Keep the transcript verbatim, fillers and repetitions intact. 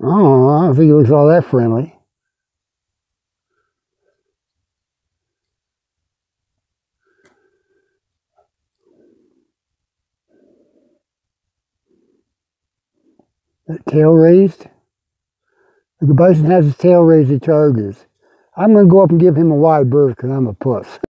Oh, I don't think he looks all that friendly. That tail raised. If the bison has his tail raised, he charges. I'm going to go up and give him a wide berth because I'm a puss.